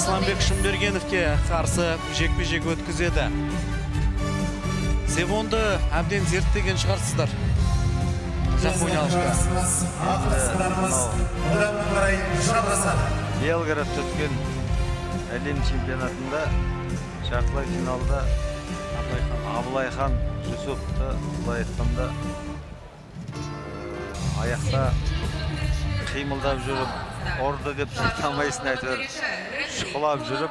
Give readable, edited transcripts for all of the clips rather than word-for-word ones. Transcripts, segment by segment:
Aslanbek Шымбергеновке қарсы жекпе-жек өткізеді. Севонды әбден зерттеген шығарсыздар. Белградта өткен әлем чемпионатында жартылай финалда Абылайхан Жүсіповті былай айтқанда аяқта қимылдап жүріп, орды деп айтамайсың әйтеуір шұқылап жүріп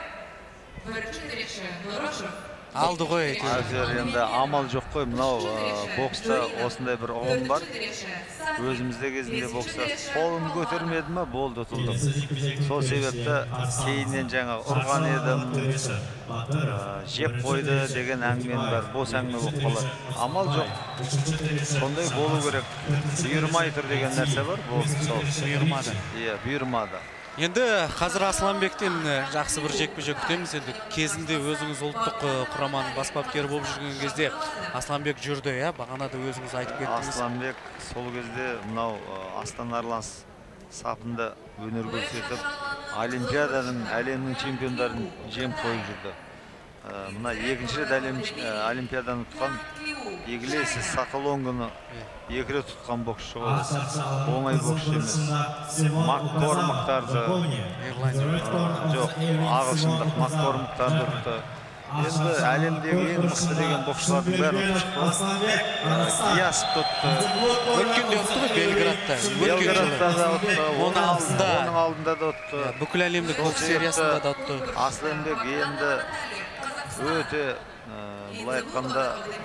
алды ғой әйтеуір. Енді амал жоқ қой, мынау бокста осындай бір ұғым бар. Өзімізде кезінде бокста қолын көтермеді ме, болды, ұтылдым. Сол себепті кейіннен жаңа ұрған едім, жеп қойды деген әңгімен бар, бос әңгіме болып қалады. Амал жоқ. Сондай болу керек. Бұйырмай тұр деген нәрсе бар, бұйырмады. Иә, бұйырмады. Енді қазір Асыланбектен жақсы бір жекпе-жек күтеміз. Енді кезінде өзіңіз ұлттық құраманың бас бапкері болып жүрген кезде Асыланбек жүрді, иә? Бағана да өзіңіз айтып кеттіңіз. Асыланбек сол кезде мынау Астана Арланс сапында өнер көрсетіп, Олимпиаданың әлемнің чемпиондарын жеңіп қойып жүрді. Мына екінші рет Олимпиаданы тұтқан Иглесиас Саталонгоны екі рет тұтқан боксшы ғой. Оңай боксшы емес. Маккормактарды, жоқ, ағылшындық Маккормактарды ұтты. Енді әлемдегі ең мықты деген боксшылардың бәрін ұтты. Диас тұтты. Өткенде ұтты ғой Белградта. Белградта да ұтты. Оның алдында да ұтты. Бүкіл әлемдік бокс сериясында да ұтты. Асыланбек енді өте бұлай айтқанда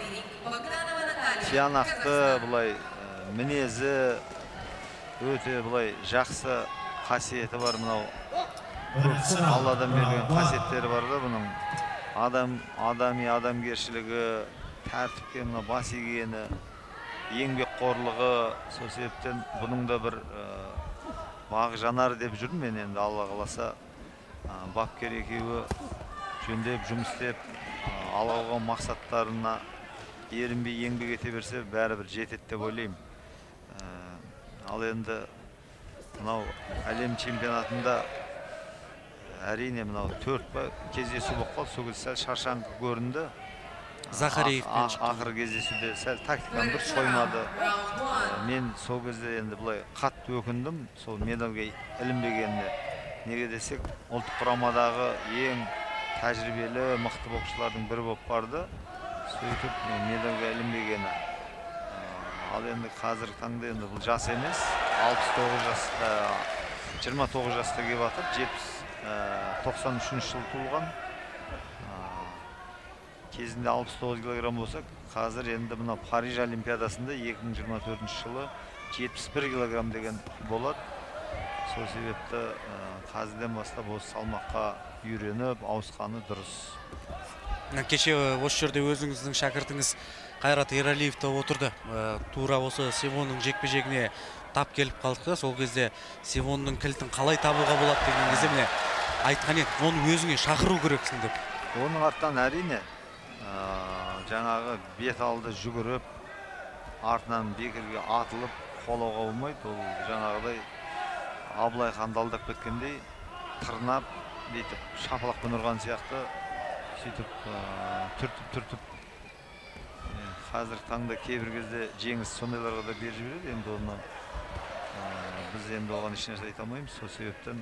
тиянақты, бұлай мінезі өте бұлай жақсы қасиеті бар. Мынау Алладан берген қасиеттері бар да бұның. Адамгершілігі, тәртіпке бас игені, еңбекқорлығы. Сол себептен бұның да бір бағы жанар деп жүрмін мен. Енді Алла қаласа бапкер екеуі жөндеп, жұмыс істеп, алған мақсаттарына ерінбей еңбек ете берсе, бәрібір жетеді деп ойлаймын. Ал енді мынау әлем чемпионатында әрине мынау 4 кездесу болып қалды. Сол кезде сәл шаршаңқы көрінді. Захариевпен шықты. Ақыр кездесуде сәл тактиканы дұрыс қоймады. Мен сол кезде енді бұлай қатты өкіндім сол медальға ілінбегеніне. Неге десек, ұлттық құрамадағы ең тәжірибелі мықты боксшылардың бірі болып барды. Сөйтіп медальға ілінбегені. Ал енді қазіргі таңда енді бұл жас емес. 29 жаста келіп атып, 93 жыл туылған. Кезінде 69 килограмм болса, қазір енді мына Париж Олимпиадасында 2024 жылы 71 килограмм деген болады. Сол себепті қазірден бастап осы салмаққа үйреніп, ауысқаны дұрыс. Кеше осы жерде өзіңіздің шәкіртіңіз Қайрат Ералиев та отырды. Тура осы Севонның жекпе-жегіне тап келіп қалдық. Сол кезде Севонның кілтін қалай табуға болады деген кезде міне айтқан еді, оны өзіңе шақыру керексің деп. Оның артынан әрине жаңағы бет алды жүгіріп, артынан бекерге атылып, қолауға болмайды. Ол жаңағыдай Абылайханды алдап кеткендей тырнап, дейтіп, шапалақпен ұрған сияқты сөйтіп түртіп қазіргі таңда кейбір кезде жеңіс сондайларға да беріп жібереді. Енді оны біз енді оған ешнәрсе айта алмаймыз. Сол себептен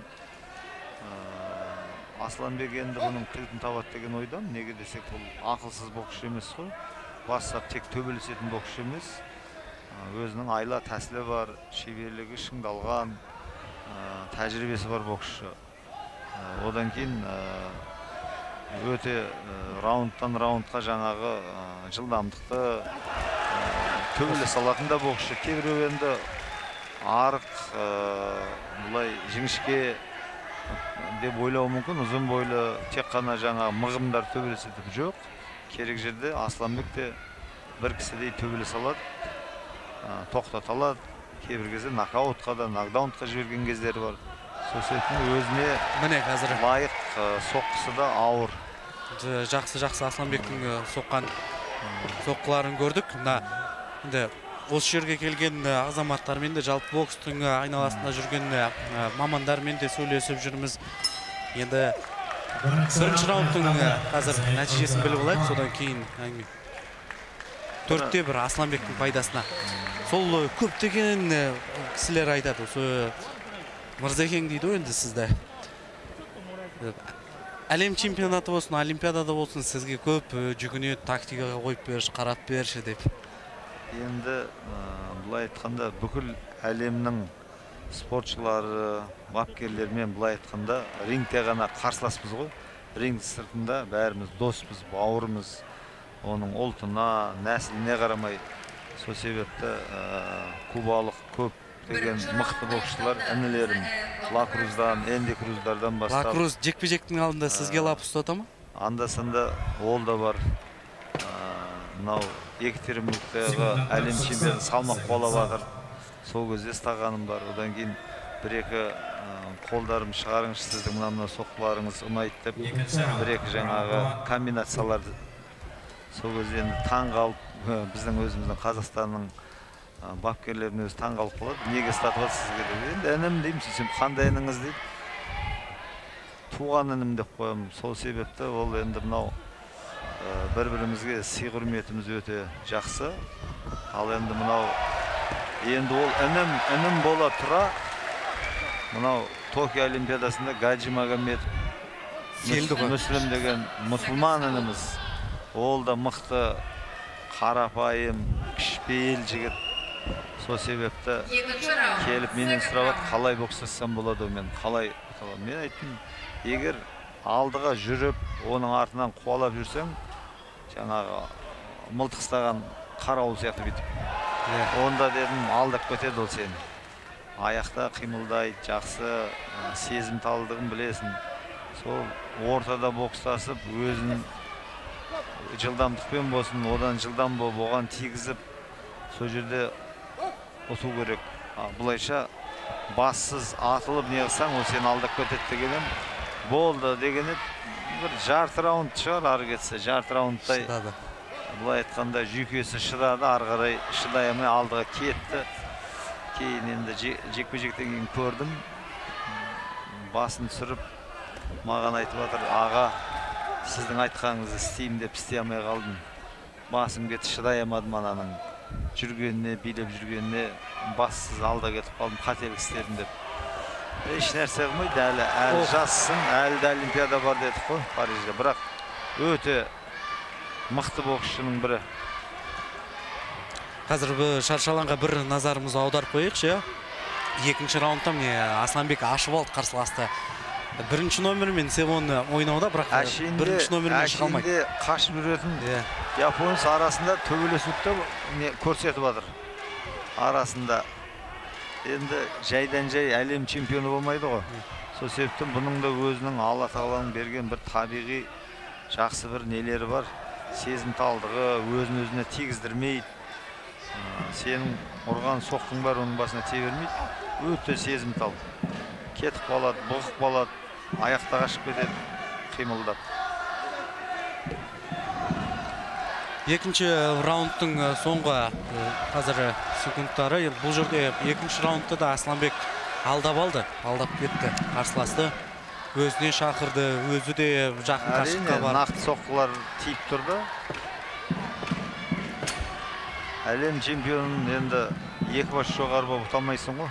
Асыланбек енді бұның кілтін табады деген ойдам. Неге десек, бұл ақылсыз боксшы емес қой. Бастап тек төбелесетін боксшы емес. Өзінің айла тәсілі бар, шеберлігі шыңдалған, тәжірибесі бар боксшы. Одан кейін өте раундтан раундқа жаңағы жылдамдықты төбелесе алатын да боксшы. Кейбіреу енді арық, бұлай жіңішке деп ойлауы мүмкін. Ұзын бойлы тек қана жаңа мығымдар төбелесетіп жоқ. Керек жерде Асыланбек те бір кісідей төбелесе алады, тоқтата алады. Кейбір кезде нокаутқа да, нокдаунға жіберген кездері бар. Сол себептен өзіне лайық соққысы да ауыр. Жақсы Асыланбектің соққан соққыларын көрдік. Енді осы жерге келген азаматтармен де жалпы бокстың айналасында жүрген мамандармен де сөйлесіп жүрміз. Енді бірінші раундтың қазір нәтижесін біліп алайық, содан кейін әңгіме. 4-1 Асланбектің пайдасына. Сол көптеген кісілер айтады, осы Мырзекең дейді енді сізді. Әлем чемпионаты болсын, олимпиадада болсын, сізге көп жүгіне тактикаға қойып берші, қарап берші деп. Енді бұлай айтқанда бүкіл әлемнің спортшылары, бапкерлермен бұлай айтқанда рингте ғана қарсыласпыз ғой. Ринг сыртында бәріміз доспыз, бауырымыз. Оның ұлтына, нәсіліне қарамай. Сол себепті кубалық көп деген мықты боксшылар інілерім Лакруздан, Энди Круздардан бастап. Лакруз жекпе-жектің алдында сізге лап ұстата ма? Анда-санда ол да бар. Мынау Екатеринбургтағы әлем чемпионы салмақ бола жатыр. Сол кезде ұстағаным бар. Одан кейін бір-екі қолдарым шығарыңыз, сіздің мына соққыларыңыз ұнайды деп бір-екі жаңағы комбинацияларды сол кезде таң қалып, біздің өзіміздің Қазақстанның бапкерлерінің өзі таң қалып қалады. Неге ұстатып жатсыз сізге деп. Енді інім деймін, сен қандай ініңіз дейді. Туған інім деп қоямын. Сол себепті ол енді мынау бір-бірімізге сый құрметіміз өте жақсы. Ал енді мынау енді ол інім бола тұра, мынау Токио олимпиадасында Гаджи Магомедов Мүслім деген мұсылман ініміз. Ол да мықты, қарапайым, кішіпейіл жігіт. Сол себепті келіп менен сұрап, қалай бокстассам болады, мен қалай. Мен айттым, егер алдыға жүріп, оның артынан қуалап жүрсең, жаңағы мылтық ұстаған қарауыл сияқты бүйтіп. Онда дедім, алдап кетеді ол сені. Аяқта қимылдайды, жақсы, сезімталдығын білесің. Сол ортада бокстасып, өзін жылдамдықпен болсын, одан жылдам болып, оған тигізіп, сол жерде ұту керек. Бұлайша бассыз атылып не қылсаң, ол сені алдап кетеді дегенім. Болды дегені бір жарты раунд шығар, ары кетсе, жарты раундтай. Бұлай айтқанда жүйкесі шыдады, ары қарай шыдай алмай алдыға кетті. Кейін енді жекпе-жектен кейін көрдім. Басын түсіріп, маған айтып жатыр, аға, сіздің айтқаныңызды істеймін деп істей алмай қалдым. Басым кетті, шыдай алмадым ананың жүргеніне, билеп жүргеніне, бассыз алда кетіп қалдым, қателік істедім деп. Еш нәрсе қылмайды, әлі жассың, әлі де олимпиада бар дедік қой Парижде. Бірақ өте мықты боксшының бірі. Қазір шаршаланға бір назарымызды аударып қойықшы. Екінші раундта міне Асланбек ашып алды қарсыласты. Бірінші номермен Севонны ойнауда, бірақ бірінші номермен шыға алмайды. Әшейінде қашып жүретін японец арасында төбелесуді көрсетіп жатыр. Арасында енді жайдан жай әлем чемпионы болмайды ғой. Сол себептен бұның да өзінің Алла тағаланың берген бір табиғи жақсы бір нелері бар. Сезімталдығы, өзін өзіне тигіздірмейді. Сенің ұрған соққың бар, оның басына тие бермейді. Өте сезімтал. Кетіп қалады, бұғып қалады, аяқта қашып кетеді, қимылдап. Екінші раундтың соңғы қазір секундтары. Бұл жерде екінші раундты да Асланбек алдап алды, алдап кетті қарсыласты. Өзіне шақырды, өзі де жақын қашыққа бар. Нақты соққылар тиіп тұрды. Әлем чемпионын енді екі баш жоғары болып ұталмайсың ғой.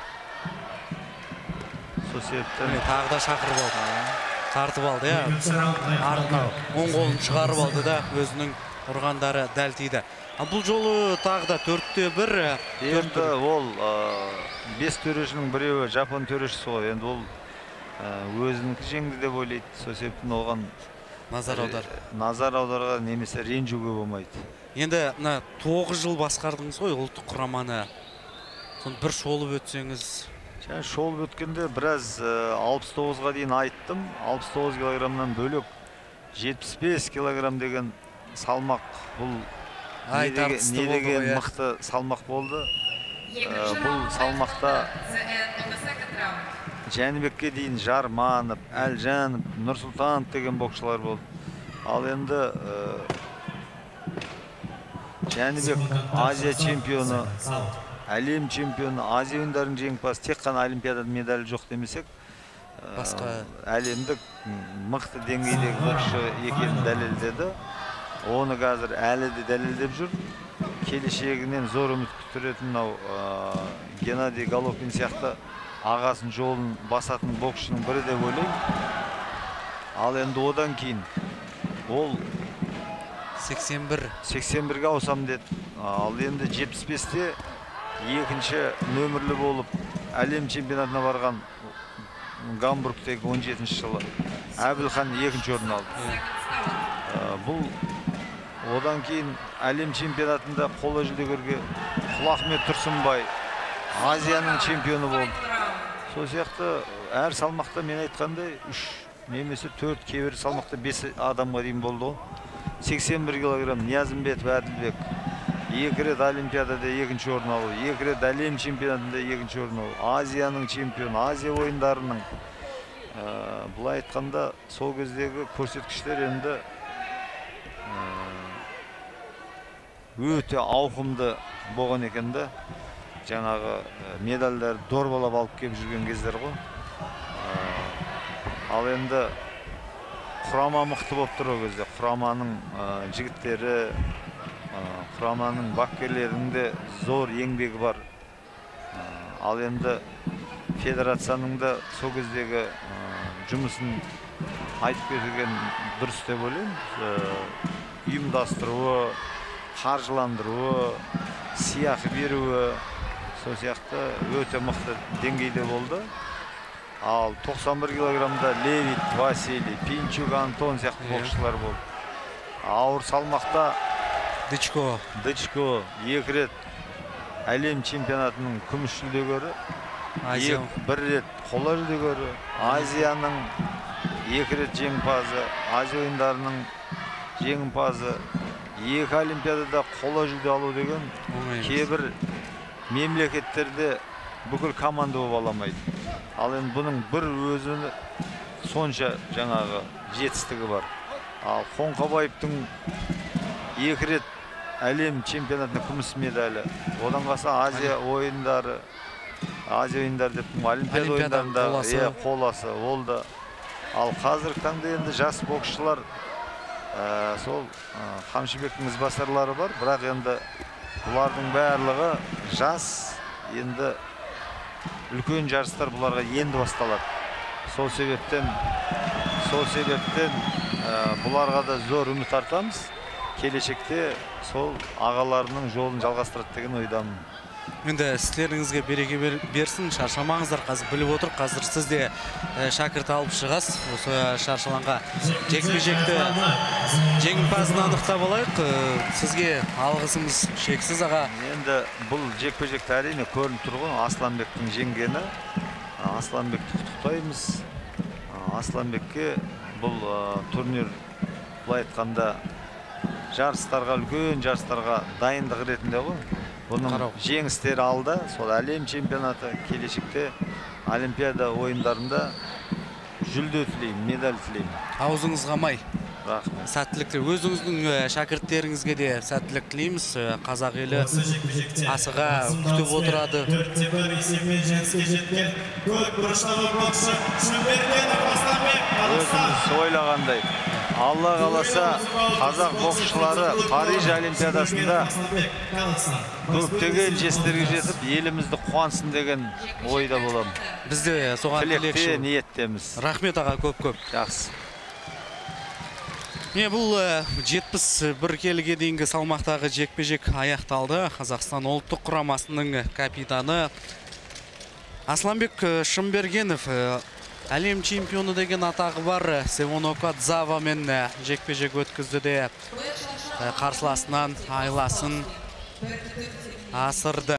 Сол себептен тағы да шақырып алды. Тартып алды, артына оң қолын шығарып алды да өзінің ұрғандары дәл тиді. Бұл жолы тағы да 4-1. Енді ол 5 төрешінің біреуі Жапон төрешісі ғой. Енді ол өзінікі жеңді деп ойлайды. Сол себептен оған назар аударға немесе ренжуге болмайды. Енді 9 жыл басқардыңыз ғой ұлттық құраманы. Бір шолып өтсеңіз. Шолып өткенде біраз 69-ға дейін айттым. 69 килограммнан бөлек 75 килограмм деген салмақ. Бұл не деген мықты салмақ болды. Бұл салмақта Жәнібекке дейін Жарманов, Әлжанов, Нұрсұлтанов деген боксшылар болды. Ал енді Жәнібек Азия чемпионы, әлем чемпионы, Азия ойындарының жеңімпазы, тек қана олимпиадада медалі жоқ демесек, басқа әлемдік мықты деңгейдегі боксшы екенін дәлелдеді. Оны қазір әлі де дәлелдеп жүр. Келешегінен зор үміт күттіретін мынау Геннадий Головкин сияқты ағасын жолын басатын боксшының бірі деп ойлаймын. Ал енді одан кейін ол 81-ге ауысам деді. Ал енді 75-те екінші нөмірлі болып әлем чемпионатына барған Гамбургтегі 17-ші жылы Әбілхан екінші орын алды. Бұл одан кейін әлем чемпионатында қола жүлдегерге Құлахмет Тұрсынбай Азияның чемпионы болды. Сол сияқты әр салмақта мен айтқандай 3 немесе 4, кейбір салмақта 5 адамға дейін болды. 81 килограмм Ниязымбетов Әділбек 2 рет Олимпиадада екінші орын алу, 2 рет әлем чемпионатында екінші орын алу, Азияның чемпионы, Азия ойындарының. Бұлай айтқанда сол кездегі көрсеткіштер енді өте ауқымды болған екенді. Жаңағы медальдар дорбалап алып келіп жүрген кездер ғой. Ал енді құрама мықты болып тұр ол кезде. Құраманың жігіттері, құраманың бапкерлерінде зор еңбегі бар. Ал енді федерацияның да сол кездегі жұмысын айтып кеткен дұрыс деп ойлаймын. Ұйымдастыруы, қаржыландыруы, сыйақы беруі, сол сияқты өте мықты деңгейде болды. Ал 91 килограммда Левит, Василий, Пинчук, Антон сияқты боксшылар болды. Ауыр салмақта Дычко 2 рет әлем чемпионатының күміс жүлдегері, 1 рет қола жүлдегері, Азияның 2 рет жеңімпазы, Азия ойындарының жеңімпазы, 2 олимпиадада қола жүлде алу деген кейбір мемлекеттерде бүкіл команда болып аламайды. Ал енді бұның бір өзіні сонша жаңағы жетістігі бар. Ал Қоңқабаевтың 2 рет әлем чемпионатында күміс медалі, одан қалса Азия ойындары, деп олимпиада ойындарында қоласы ол да. Ал қазіргі таңда енді жас боксшылар сол Қамшыбектің ізбасарлары бар, бірақ енді бұлардың барлығы жас, енді үлкен жарыстар бұларға енді басталады. Сол себептен бұларға да зор үміт артамыз. Келешекте сол ағаларының жолын жалғастырады деген ойдамын. Енді сіздеріңізге береке берсін, шаршамаңыздар, қазір біліп отыр, қазір сіз де шәкірт алып шығасыз. Осы шаршаланға жекпе-жекті жеңімпазын анықтап алайық. Сізге алғысымыз шексіз, аға. Енді бұл жекпе-жекті әрине көрініп тұр ғой, Асланбектің жеңгені. Асланбекті құттықтаймыз. Асланбекке бұл турнир былай айтқанда жарыстарға, үлкен жарыстарға дайындық ретінде ғой. Бұның жеңістері алды, сол әлем чемпионаты, келешекте олимпиада ойындарында жүлде тілеймін, медаль тілеймін. Аузыңызға май. Рахмет. Сәттілікті. Өзіңіздің шәкірттеріңізге де сәттілік тілейміз. Қазақ елі асыға күтіп отырады. Өзіңіз ойлағандай, Алла қаласа қазақ боксшылары Париж олимпиадасында көптеген жетістіктерге жетіп, елімізді қуансын деген ойда боламын. Біз де соған тілекте, ниеттеміз. Рахмет, аға, көп-көп. Жақсы. Бұл 71 келіге дейінгі салмақтағы жекпе-жек аяқталды. Қазақстан ұлттық құрамасының капитаны Асланбек Шымбергенов әлем чемпионы деген атағы бар Севонока Дзавамен жекпе-жек өткізді де қарсыласынан айласын асырды.